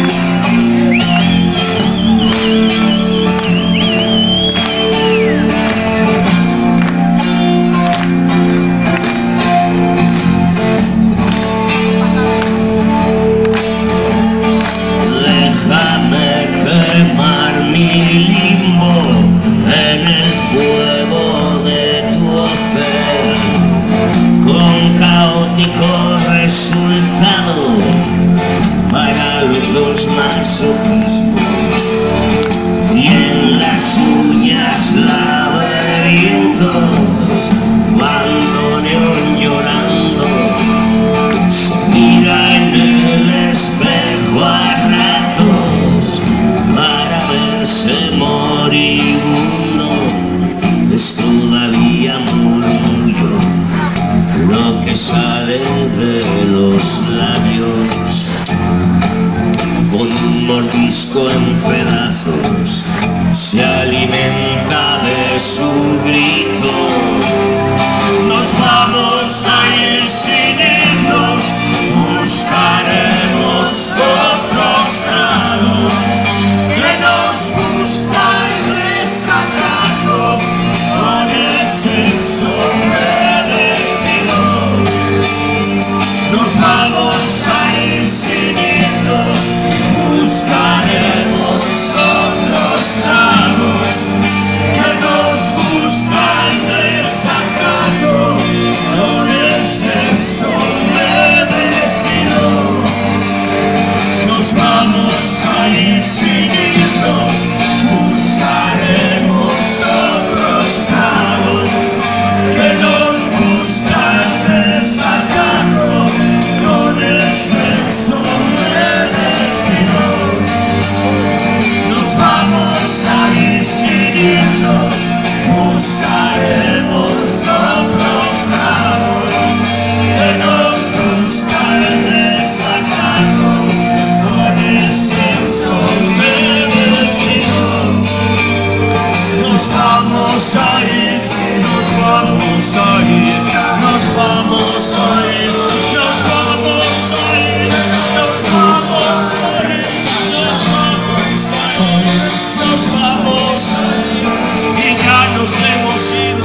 Masoquismo y en las uñas laberintos, bandoneón llorando, se mira en el espejo a ratos para verse moribundo. Es todavía murmullo lo que sale de los labios. Con un mordisco en pedazos se alimenta de su grito. Nos vamos a ir sin irnos, buscaremos otros tragos que nos gusta el desacato con el sexo merecido. Nos vamos a ir sin irnos, buscaremos otros tragos que nos gusta el desacato con el sexo merecido. Nos vamos a ir sin irnos, buscaremos otros tragos que nos gusta el desacato con el sexo merecido. Nos vamos a ir sin irnos, buscaremos otros tragos que nos gusta el desacato con el sexo merecido. Nos vamos a ir, nos vamos a ir, nos vamos a ir, nos vamos a ir, nos vamos a ir, nos vamos a ir, nos vamos a ir y ya nos hemos ido.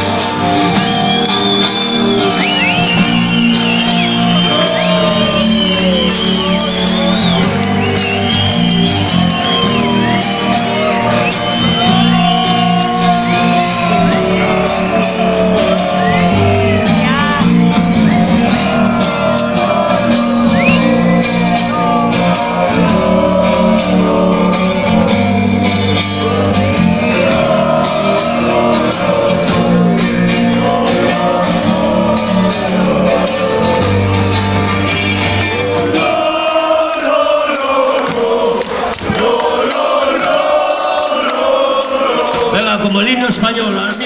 Venga, como el himno español,